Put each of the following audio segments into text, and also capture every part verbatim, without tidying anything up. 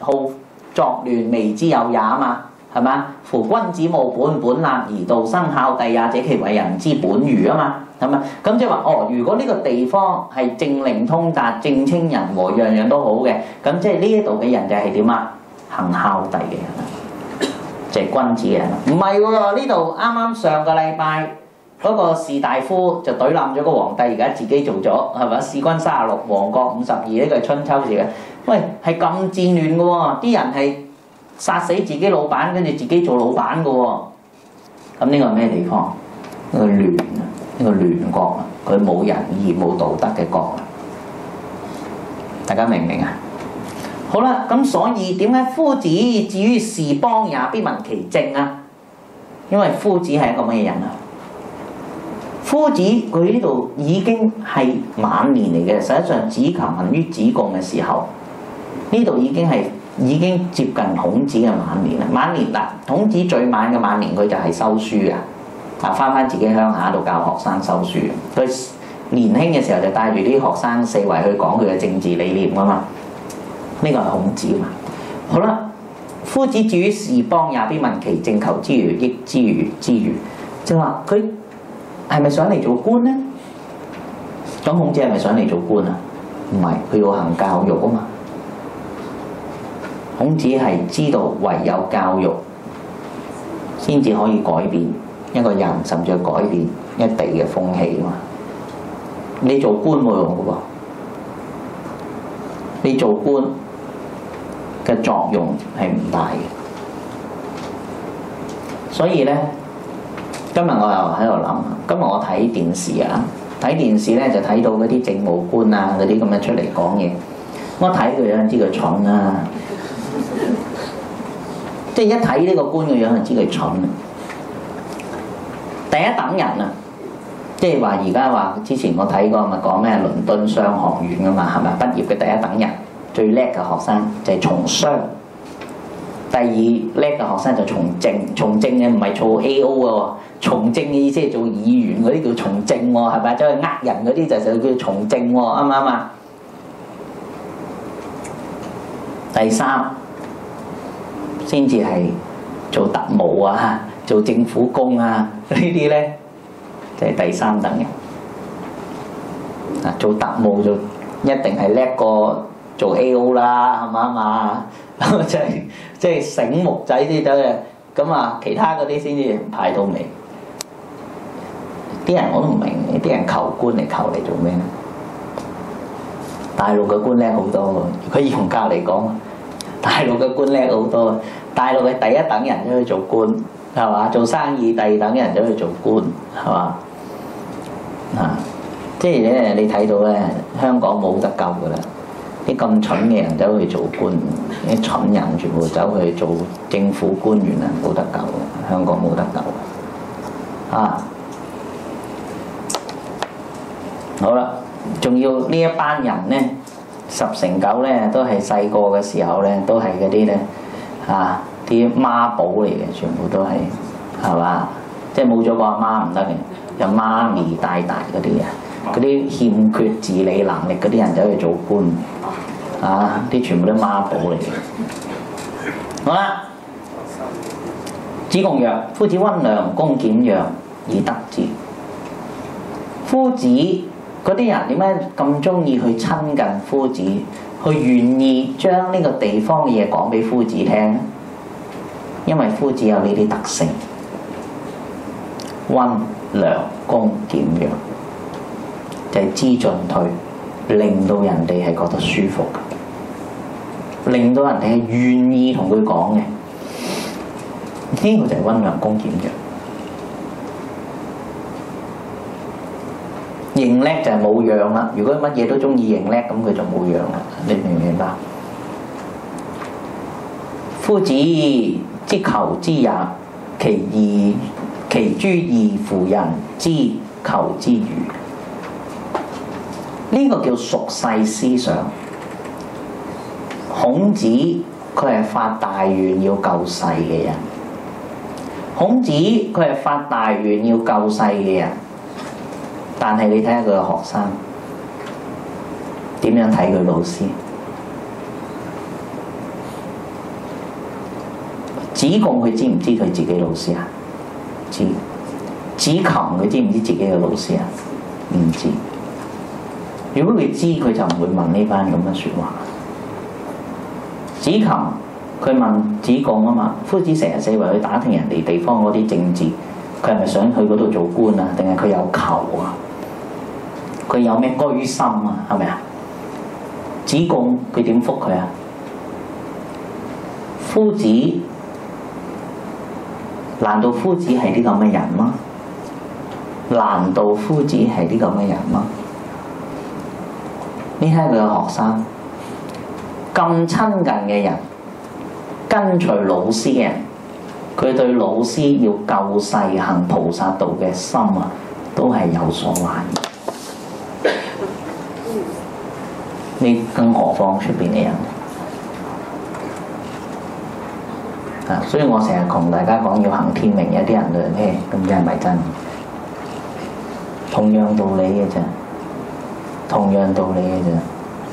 好作亂，未之有也啊嘛，係嘛？夫君子務本，本立而道生，孝弟也者，其為人之本與啊嘛，係嘛？咁即係話哦，如果呢個地方係政令通達、政清人和，樣樣都好嘅，咁即係呢一度嘅人就係點啊？行孝弟嘅人啊，就係君子嘅人啦。唔係喎，呢度啱啱上個禮拜嗰個士大夫就懟冧咗個皇帝，而家自己做咗係咪？弒君三十六，亡國五十二，呢個係春秋時嘅。喂，係咁戰亂嘅喎，啲人係殺死自己老闆，跟住自己做老闆嘅喎。咁呢個係咩地方？呢個亂啊，呢個亂國啊，佢冇仁義冇道德嘅國啊。大家明唔明啊？好啦，咁所以點解夫子至於士邦也，必聞其政啊？因為夫子係一個乜嘢人啊？夫子佢呢度已經係晚年嚟嘅，實際上子禽行於子貢嘅時候，呢度已經係已經接近孔子嘅晚年啦。晚年嗱，孔子最晚嘅晚年佢就係收書嘅，啊翻翻自己鄉下度教學生收書。佢年輕嘅時候就帶住啲學生四圍去講佢嘅政治理念啊嘛。呢個係孔子嘛。好啦，夫子至於士邦也，必問其政，求之如益之如之如，即係話佢係咪想嚟做官呢？咁孔子係咪想嚟做官啊？唔係，佢要行教育啊嘛。孔子係知道唯有教育先至可以改變一個人，甚至係改變一地嘅風氣啊嘛。你做官冇用嘅喎，你做官嘅作用係唔大嘅。所以咧，今日我又喺度諗，今日我睇電視啊，睇電視咧就睇到嗰啲政務官啊嗰啲咁樣出嚟講嘢，我睇佢樣知佢蠢啦。即係一睇呢個官嘅樣就知佢蠢。第一等人啊，即係話而家話之前我睇過咪講咩倫敦商學院㗎嘛，係咪畢業嘅第一等人最叻嘅學生就係從商，第二叻嘅學生就從政。從政嘅唔係做 A O 嘅喎，從政嘅意思係做議員嗰啲叫從政喎，係咪？走去呃人嗰啲就就叫從政喎，啱唔啱啊？第三先至係做特務啊，做政府工啊，呢啲咧就係第三等人。啊，做特務就一定係叻過做 A O 啦，係嘛嘛？即係即係醒目仔啲走嘅，咁啊其他嗰啲先至排到尾。啲人我都唔明，啲人求官嚟求嚟做咩咧？大陸嘅官叻好多喎，佢用教嚟講。大陸嘅官叻好多，大陸嘅第一等人都去做官，係嘛？做生意第二等人都去做官，係嘛？啊，即係咧，你睇到咧，香港冇得救噶啦！啲咁蠢嘅人走去做官，啲蠢人全部走去做政府官員啊，冇得救嘅，香港冇得救啊！好啦，仲要呢一班人咧。十成九咧都係細個嘅時候咧，都係嗰啲咧啊啲媽寶嚟嘅，全部都係係嘛？即係冇咗個阿媽唔得嘅，有媽咪帶大嗰啲啊，嗰啲欠缺自理能力嗰啲人走去做官啊，啲全部都媽寶嚟嘅。好啦，子貢曰：夫子溫良恭儉讓以得之。夫子嗰啲人點解咁中意去親近夫子，去願意將呢個地方嘅嘢講俾夫子聽？因為夫子有呢啲特性，溫良恭儉讓，就係知進退，令到人哋係覺得舒服嘅，令到人哋係願意同佢講嘅。呢個就係溫良恭儉讓。認叻就係冇樣啦。如果乜嘢都中意認叻，咁佢就冇樣啦。你明唔明白？夫子之求之也，其義其諸義乎人之求之與。呢、這個叫俗世思想。孔子佢係發大願要救世嘅人。孔子佢係發大願要救世嘅人。但係你睇下佢嘅學生點樣睇佢老師？ 子貢佢知唔知佢自己老師啊？知。子琴佢知唔知自己嘅老師啊？唔知。如果佢知，佢就唔會問呢班咁嘅説話。子琴佢問子貢啊嘛，夫子成日四圍去打聽人哋地方嗰啲政治，佢係咪想去嗰度做官啊？定係佢有求啊？佢有咩居心啊？係咪啊？子貢佢點覆佢啊？夫子，難道夫子係啲咁嘅人嗎？難道夫子係啲咁嘅人嗎？你睇下佢嘅學生，咁親近嘅人，跟隨老師嘅人，佢對老師要救世行菩薩道嘅心啊，都係有所懷疑。你更何況出邊嘅人？啊！所以我成日同大家講要行天命，有啲人就咩咁，真係咪真？同樣道理嘅啫，同樣道理嘅啫。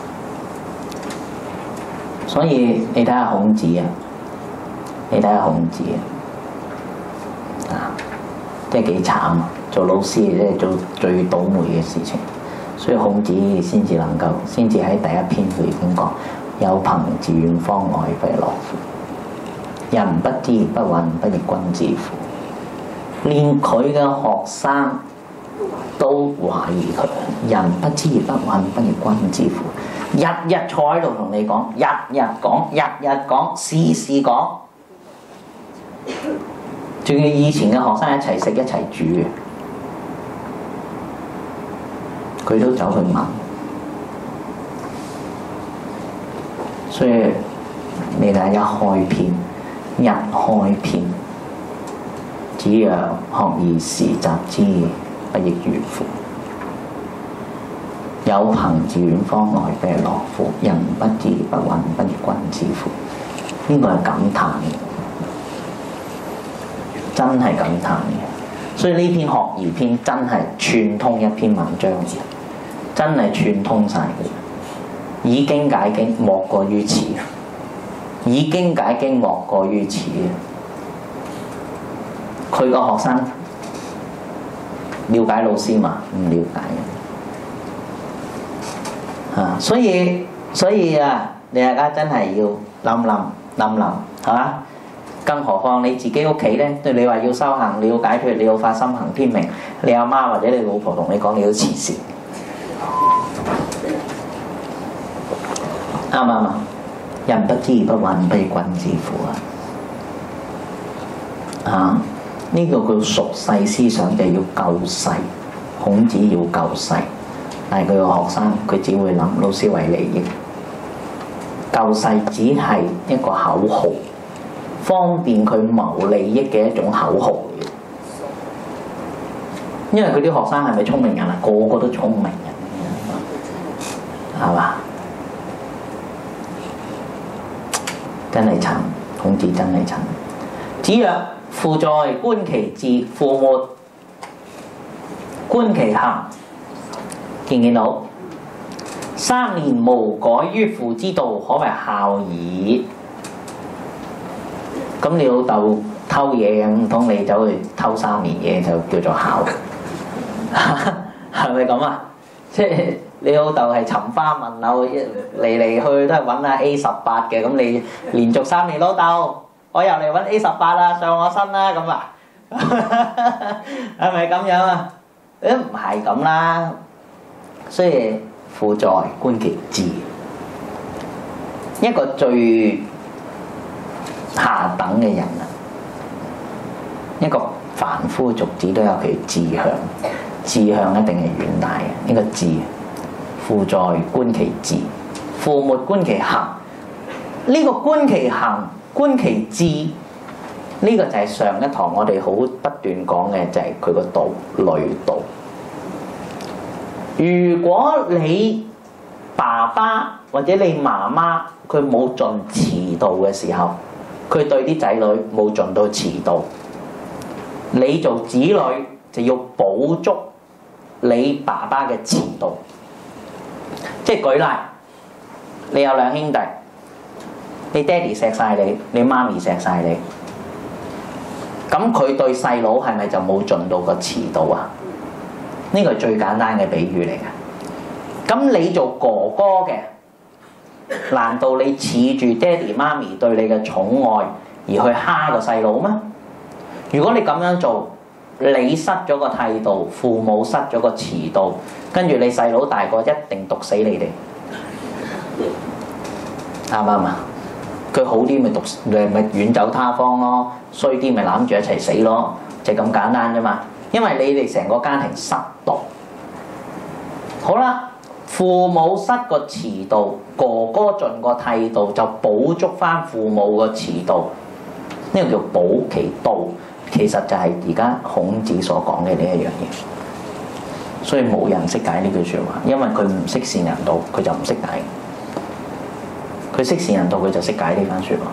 所以你睇下孔子啊，你睇下孔子啊，啊，即係幾慘啊！做老師即係做最倒霉嘅事情。所以孔子先至能夠，先至喺第一篇佢已經講：有朋自遠方來，不亦樂乎？人不知而不愠，不亦君子乎？連佢嘅學生都懷疑佢。人不知而不愠，不亦君子乎？日日坐喺度同你講，日日講，日日講，時時講。仲要以前嘅學生一齊食一齊煮嘅，佢都走去問。所以你睇一開篇。一開篇，子曰：學而時習之，不亦說乎？有朋自遠方來，不亦樂乎？人不知而不愠，不亦君子乎？呢個係感嘆嘅，真係感嘆嘅。所以呢篇學而篇真係串通一篇文章嘅，真係串通晒嘅。以經解經，莫過於此。以經解經，莫過於此。佢個學生了解老師嘛？唔了解啊！所以所以啊，你大家真係要諗諗諗諗，係嘛？更何況你自己屋企咧，對你話要修行，你要解脫，你要發心行天命，你阿媽或者你老婆同你講，你都黐線，啱唔啱啊？人不知而不愠，不亦君子乎啊！啊，呢、這個叫俗世思想嘅，要救世。孔子要救世，但係佢個學生佢只會諗老師為利益，救世只係一個口號，方便佢謀利益嘅一種口號。因為佢啲學生係咪聰明人啊？個個都聰明人，係嘛？真係慘，孔子真係慘。子曰：父在，觀其志；父沒，觀其行。見唔見到？三年無改於父之道，可為孝矣。咁你老豆偷嘢，唔通你走去偷三年嘢就叫做孝？係咪咁啊？即係你老豆係尋花問柳，嚟嚟去都係揾下 A 十八嘅，咁你連續三年，老豆我又嚟揾 A 十八啦，上我身啦，咁啊，係咪咁樣啊？誒唔係咁啦，所以父在，觀其志。一個最下等嘅人啊，一個凡夫俗子都有佢志向。志向一定係遠大嘅，呢個志。父在，觀其志；父沒，觀其行。呢個觀其行、觀其志，呢個就係上一堂我哋好不斷講嘅，就係佢個道，慮道。如果你爸爸或者你媽媽佢冇盡慈道嘅時候，佢對啲仔女冇盡到慈道，你做子女就要補足你爸爸嘅慈道。即係舉例，你有兩兄弟，你爹哋錫晒你，你媽咪錫晒你， 咁佢對細佬係咪就冇盡到個慈到啊？呢個係最簡單嘅比喻嚟嘅。咁你做哥哥嘅，難道你恃住爹哋媽咪對你嘅寵愛而去蝦個細佬咩？如果你咁樣做，你失咗個態度，父母失咗個慈到，跟住你細佬大個一定毒死你哋，啱唔啱啊？佢好啲咪毒，咪遠走他方咯；衰啲咪攬住一齊死咯，就咁簡單啫嘛。因為你哋成個家庭失道。好啦，父母失個慈道，哥哥盡個態度就補足翻父母個慈道，呢個叫補其道。其實就係而家孔子所講嘅呢一樣嘢，所以冇人識解呢句説話，因為佢唔識善人道，佢就唔識解。佢識善人道，佢就識解呢番説話。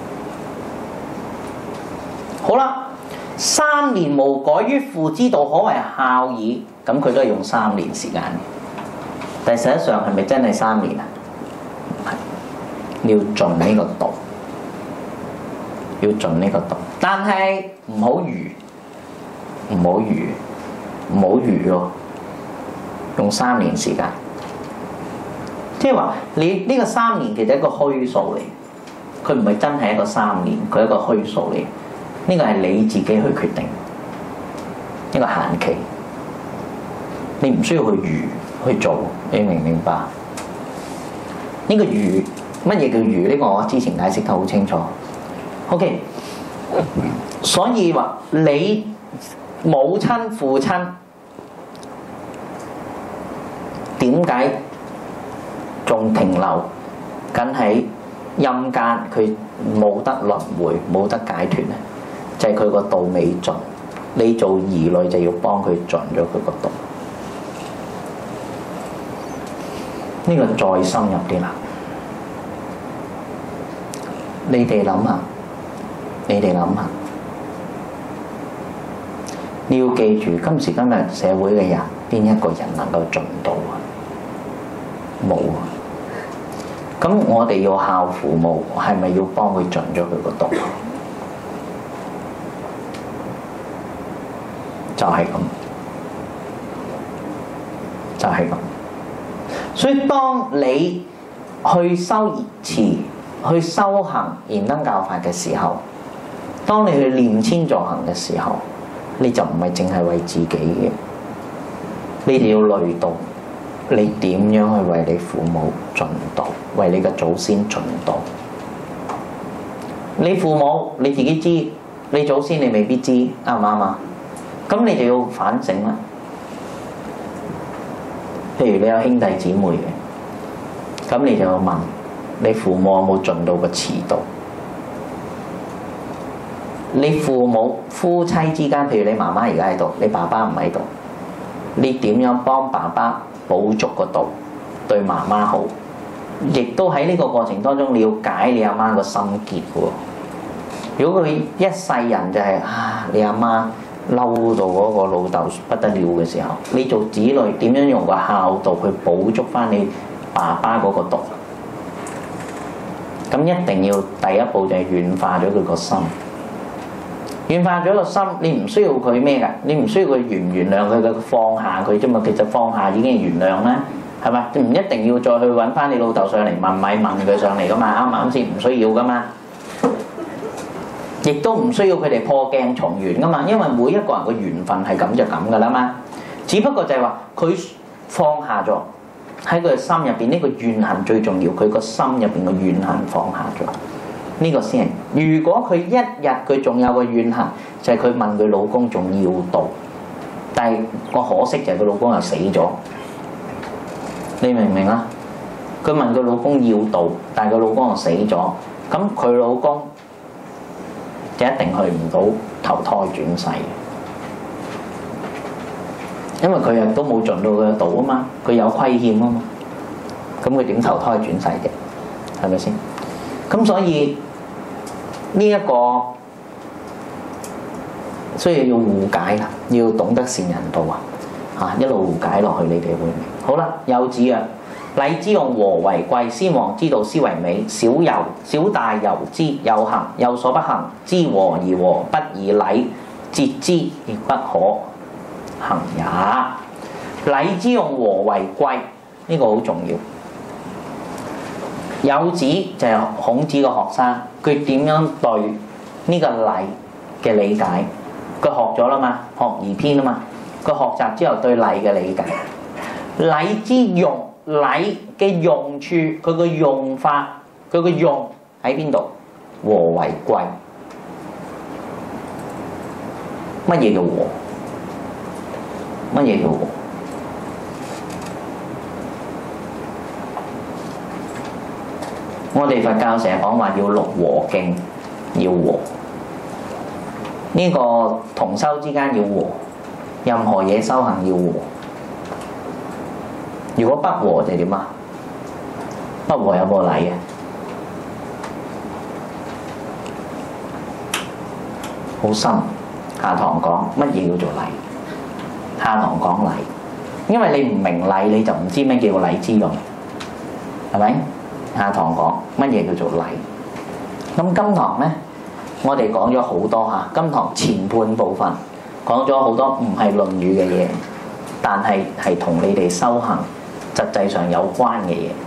好啦，三年無改於父之道，可為孝矣。咁佢都係用三年時間，但係實際上係咪真係三年啊？唔係，你要盡呢個道，要盡呢個道。但係唔好愚，唔好愚，唔好愚咯。用三年時間，即係話你呢個三年其實係一個虛數嚟，佢唔係真係一個三年，佢係一個虛數嚟。呢個係你自己去決定一個限期，你唔需要去愚去做，你明唔明白？呢個愚，乜嘢叫愚？呢個我之前解釋得好清楚。OK。所以話你母親父親點解仲停留緊喺陰間？佢冇得輪迴，冇得解脫咧，就係佢個道未盡。你做兒女就要幫佢盡咗佢個道。呢個再深入啲啦，你哋諗下。你哋諗下，你要記住，今時今日社會嘅人，邊一個人能夠盡到啊？冇啊！咁我哋要孝父母，係咪要幫佢盡咗佢個道？就係咁，就係咁。所以當你去修持、去修行燃燈教法嘅時候，當你去念遷助行嘅時候，你就唔係淨係為自己嘅，你哋要累到你點樣去為你父母盡道，為你嘅祖先盡道。你父母你自己知，你祖先你未必知，啱唔啱啊？咁你就要反省啦。譬如你有兄弟姊妹嘅，咁你就要問你父母有冇盡到個慈道？你父母夫妻之間，譬如你媽媽而家喺度，你爸爸唔喺度，你點樣幫爸爸補足個道，對媽媽好？亦都喺呢個過程當中，你要解你阿媽個心結喎。如果佢一世人就係、是、啊，你阿媽嬲到嗰個老豆不得了嘅時候，你做子女點樣用個孝道去補足翻你爸爸嗰個道？咁一定要第一步就係軟化咗佢個心。軟化咗個心，你唔需要佢咩㗎？你唔需要佢原唔原諒佢嘅，放下佢啫嘛。其實放下已經係原諒啦，係咪？唔一定要再去揾翻你老豆上嚟問米問佢上嚟噶嘛，啱唔啱先？唔需要噶嘛，亦都唔需要佢哋破鏡重圓噶嘛。因為每一個人個緣分係咁就咁噶啦嘛。只不過就係話佢放下咗喺佢心入邊呢個怨恨最重要，佢個心入邊個怨恨放下咗。呢個先係。如果佢一日佢仲有個怨恨，就係、是、佢問佢老公仲要道，但係個可惜就係佢老公又死咗。你明唔明啊？佢問佢老公要道，但係佢老公又死咗，咁佢老公就一定去唔到投胎轉世，因為佢又都冇盡到佢嘅道啊嘛，佢有虧欠啊嘛，咁佢點投胎轉世嘅？係咪先？咁所以呢一個所以要互解啦，要懂得善人道啊！嚇，一路互解落去，你哋會明。好啦，幼稚啊， 禮之用和為貴，先王之道斯為美。小由小大由之，有行有所不行之和而和，不以禮節之，亦不可行也。禮之用和為貴，呢、這個好重要。有子就係孔子嘅學生，佢點樣對呢個禮嘅理解？佢學咗啦嘛，學而篇啊嘛。佢學習之後對禮嘅理解，禮之用，禮嘅用處，佢個用法，佢個用喺邊度？和為貴。乜嘢叫和？乜嘢叫和？我哋佛教成日講話要六和敬，要和。呢、這個同修之間要和，任何嘢修行要和。如果不和就點啊？不和有冇禮啊？好深。下堂講乜嘢叫做禮？下堂講禮，因為你唔明禮，你就唔知咩叫禮之用，係咪？下堂講乜嘢叫做禮？咁今堂呢，我哋講咗好多嚇。今堂前半部分講咗好多唔係《論語》嘅嘢，但係係同你哋修行實際上有關嘅嘢。